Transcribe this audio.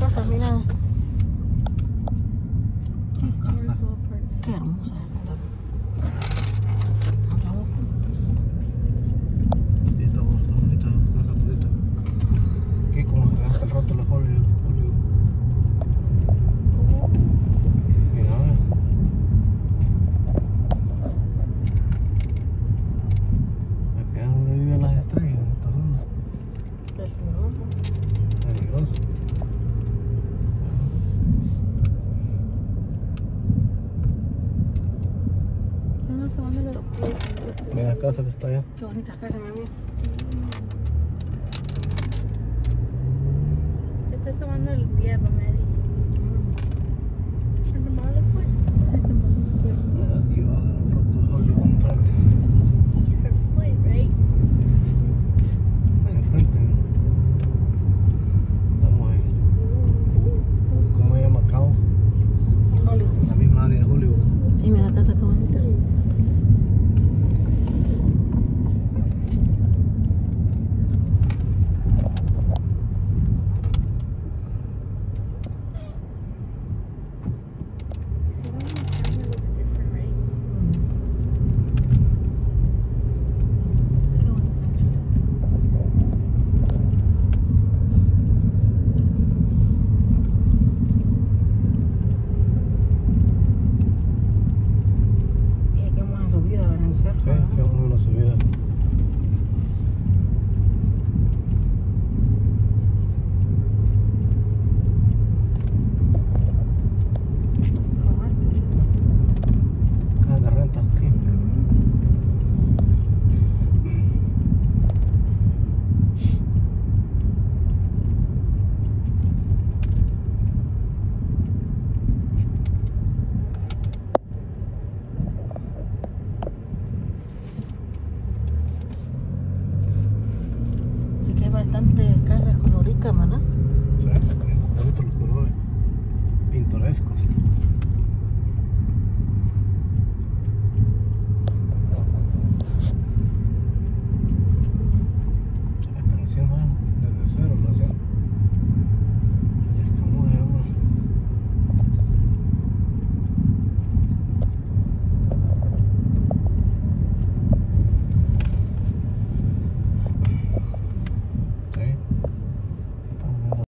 casa, mira. Casa. Qué hermosa la casa. Sí, está bonita la casa bonita. Aquí como que hasta el rato los Hollywood. Mira, aquí es donde viven las estrellas, en esta zona. Peligroso. Mira la casa que está allá. Qué bonita casa, mi amigo. Está tomando el hierro, Mary. ¿El malo fue? Aquí va el rato Hollywood enfrente. Her foot, right? Ahí enfrente, ¿no? Estamos ahí. ¿Cómo se llama? Macao. Hollywood. La misma área de Hollywood. Y mira la casa, qué bonita. Sí, que vamos a una subida. Casa de renta aquí. Y que hay bastantes casas coloridas, maná.